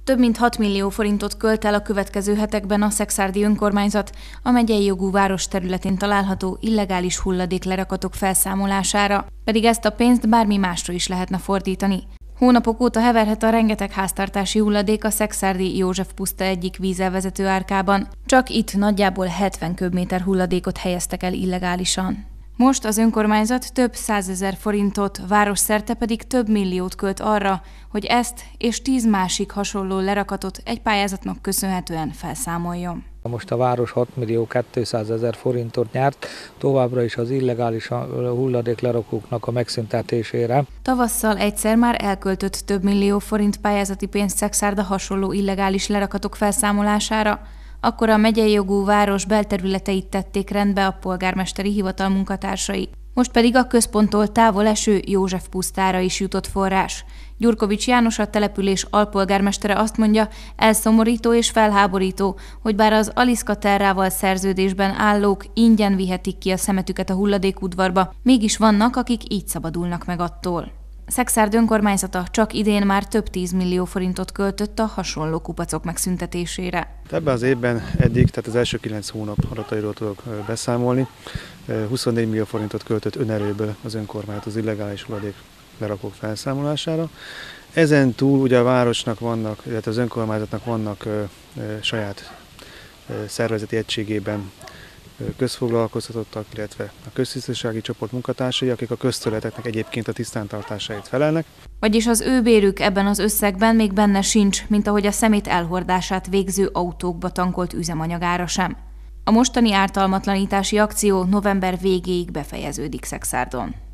Több mint 6 millió forintot költ el a következő hetekben a szekszárdi önkormányzat a megyei jogú város területén található illegális hulladéklerakatok felszámolására, pedig ezt a pénzt bármi másra is lehetne fordítani. Hónapok óta heverhet a rengeteg háztartási hulladék a szekszárdi József puszta egyik vízelvezető árkában. Csak itt nagyjából 70 köbméter hulladékot helyeztek el illegálisan. Most az önkormányzat több 100 000 forintot, városszerte pedig több milliót költ arra, hogy ezt és 10 másik hasonló lerakatot egy pályázatnak köszönhetően felszámoljon. Most a város 6 200 000 forintot nyert, továbbra is az illegális hulladéklerakóknak a megszüntetésére. Tavasszal egyszer már elköltött több millió forint pályázati pénzt Szekszárda hasonló illegális lerakatok felszámolására, akkor a megyei jogú város belterületeit tették rendbe a polgármesteri hivatal munkatársai. Most pedig a központtól távol eső József pusztára is jutott forrás. Gyurkovics János, a település alpolgármestere azt mondja, elszomorító és felháborító, hogy bár az Aliszka Terrával szerződésben állók ingyen vihetik ki a szemetüket a hulladékudvarba, mégis vannak, akik így szabadulnak meg attól. Szekszárd önkormányzata csak idén már több 10 millió forintot költött a hasonló kupacok megszüntetésére. Ebben az évben eddig, tehát az első 9 hónap adatairól tudok beszámolni, 24 millió forintot költött önerőből az önkormányzat az illegális hulladéklerakók felszámolására. Ezen túl ugye a városnak vannak, illetve az önkormányzatnak vannak saját szervezeti egységében közfoglalkoztatottak, illetve a köztisztasági csoport munkatársai, akik a közterületeknek egyébként a tisztántartásáért felelnek. Vagyis az ő bérük ebben az összegben még benne sincs, mint ahogy a szemét elhordását végző autókba tankolt üzemanyagára sem. A mostani ártalmatlanítási akció november végéig befejeződik Szekszárdon.